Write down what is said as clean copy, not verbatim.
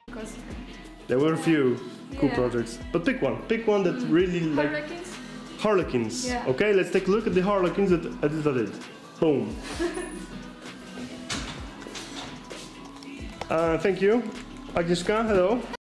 Because There were a few cool projects, but pick one that really like Harlequins. Harlequins. Yeah. Okay, let's take a look at the Harlequins that I did. Boom. Thank you, Agnieszka. Hello.